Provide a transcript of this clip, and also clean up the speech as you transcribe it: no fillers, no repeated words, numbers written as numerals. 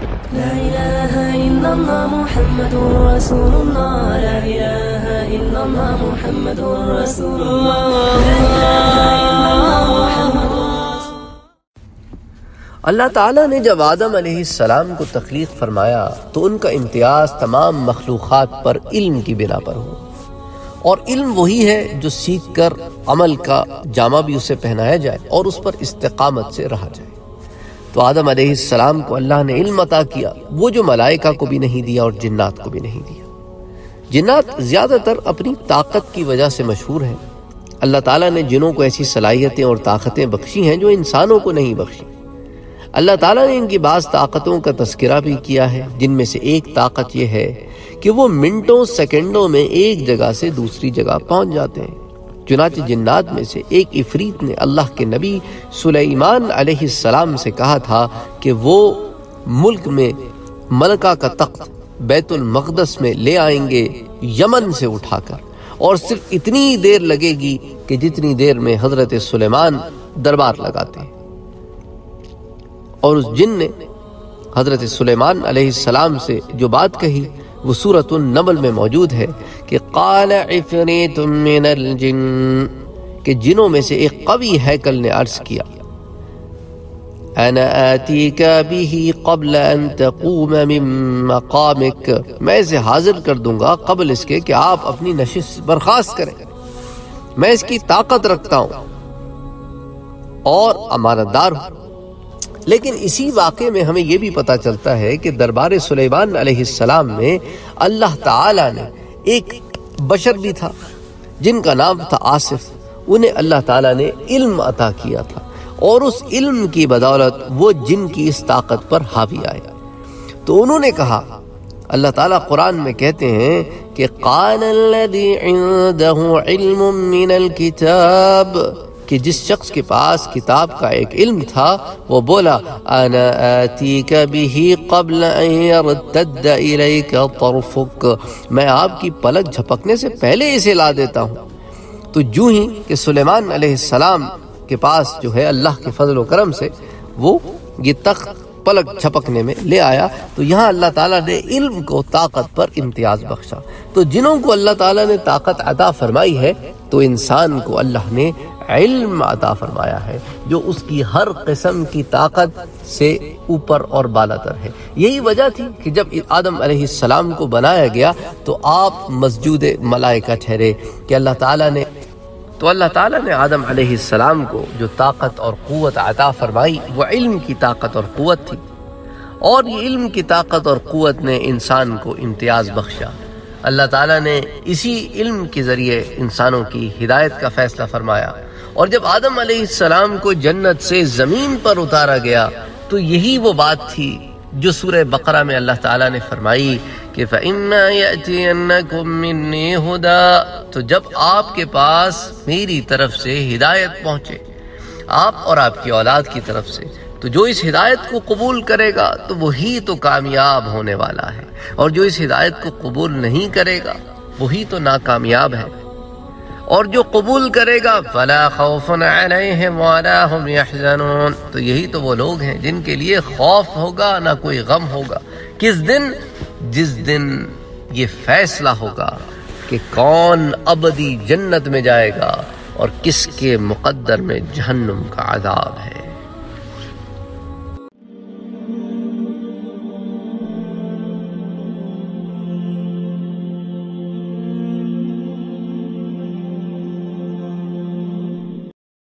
لا إله إلا الله محمد رسول الله لا إله إلا الله محمد رسول الله لا إله إلا الله محمد اللہ تعالیٰ نے جب آدم علیہ السلام کو تخلیق فرمایا تو ان کا امتیاز تمام مخلوقات پر علم کی بنا پر ہو، اور علم وہی ہے جو سیکھ کر عمل کا جامہ بھی اسے پہنایا جائے اور اس پر استقامت سے رہا جائے۔ تو آدم علیہ السلام کو اللہ نے علم عطا کیا، وہ جو ملائکہ کو بھی نہیں دیا اور جنات کو بھی نہیں دیا۔ جنات زیادہ تر اپنی طاقت کی وجہ سے مشہور ہیں۔ اللہ تعالیٰ نے جنوں کو ایسی صلاحیتیں اور طاقتیں بخشی ہیں جو انسانوں کو نہیں بخشی۔ اللہ تعالیٰ نے ان کی بعض طاقتوں کا تذکرہ بھی کیا ہے، جن میں سے ایک طاقت یہ ہے کہ وہ منٹوں سیکنڈوں میں ایک جگہ سے دوسری جگہ پہنچ جاتے ہیں۔ چنانچہ جنات میں سے ایک عفریت نے اللہ کے نبی سلیمان علیہ السلام سے کہا تھا کہ وہ ملک میں ملکہ کا تخت بیت المقدس میں لے آئیں گے یمن سے اٹھا کر، اور صرف اتنی دیر لگے گی کہ جتنی دیر میں حضرت سلیمان دربار لگاتے ہیں۔ اور اس جن نے حضرت سلیمان علیہ السلام سے جو بات کہی وہ سورۃ النمل میں موجود ہے کہ قال عفریت من الجن، کہ جنوں میں سے ایک قوی ہیکل نے عرض کیا انا آتیک بہ قبل ان تقوم من مقامک، میں اسے حاضر کر دوں گا قبل اس کے کہ آپ اپنی نشست سے برخاست کریں، میں اس کی طاقت رکھتا ہوں اور امانت دار ہوں۔ لیکن اسی واقعے میں ہمیں یہ بھی پتہ چلتا ہے کہ دربار سلیمان علیہ السلام میں اللہ تعالیٰ نے ایک بشر بھی تھا جن کا نام تھا آصف، انہیں اللہ تعالیٰ نے علم عطا کیا تھا، اور اس علم کی بدولت وہ جن کی اس طاقت پر حاوی آئے۔ تو انہوں نے کہا، اللہ تعالیٰ قرآن میں کہتے ہیں کہ قال الذی عنده علم من الکتاب، کہ جس شخص کے پاس کتاب کا ایک علم تھا وہ بولا انا آتیک بہ قبل ان یرتد الیک طرفک، میں آپ کی پلک جھپکنے سے پہلے اسے لا دیتا ہوں۔ تو جو ہی کہ سلیمان علیہ السلام کے پاس جو ہے اللہ کے فضل و کرم سے وہ یہ تخت پلک جھپکنے میں لے آیا، تو یہاں اللہ تعالیٰ نے علم کو طاقت پر امتیاز بخشا۔ تو جنوں کو اللہ تعالیٰ نے طاقت عطا فرمائی ہے تو انسان کو اللہ نے علم عطا فرمایا ہے جو اس کی ہر قسم کی طاقت سے اوپر اور بالاتر ہے۔ یہی وجہ تھی کہ جب آدم علیہ السلام کو بنایا گیا تو آپ مسجود ملائکہ ٹھہرے کہ اللہ تعالیٰ نے آدم علیہ السلام کو جو طاقت اور قوت عطا فرمائی وہ علم کی طاقت اور قوت تھی، اور یہ علم کی طاقت اور قوت نے انسان کو امتیاز بخشا۔ اللہ تعالیٰ نے اسی علم کے ذریعے انسانوں کی ہدایت کا فیصلہ فرمایا، اور جب آدم علیہ السلام کو جنت سے زمین پر اتارا گیا تو یہی وہ بات تھی جو سورہ بقرہ میں اللہ تعالیٰ نے فرمائی کہ فَإِمَّا يَأْتِيَنَّكُم مِّنِّي هُدًى، تو جب آپ کے پاس میری طرف سے ہدایت پہنچے، آپ اور آپ کی اولاد کی طرف سے، تو جو اس ہدایت کو قبول کرے گا تو وہی تو کامیاب ہونے والا ہے، اور جو اس ہدایت کو قبول نہیں کرے گا وہی تو ناکامیاب ہے۔ اور جو قبول کرے گا فلا خوف علیہم ولا هم یحزنون، تو یہی تو وہ لوگ ہیں جن کے لیے خوف ہوگا نہ کوئی غم ہوگا۔ کس دن؟ جس دن یہ فیصلہ ہوگا کہ کون ابدی جنت میں جائے گا اور کس کے مقدر میں جہنم کا عذاب ہے۔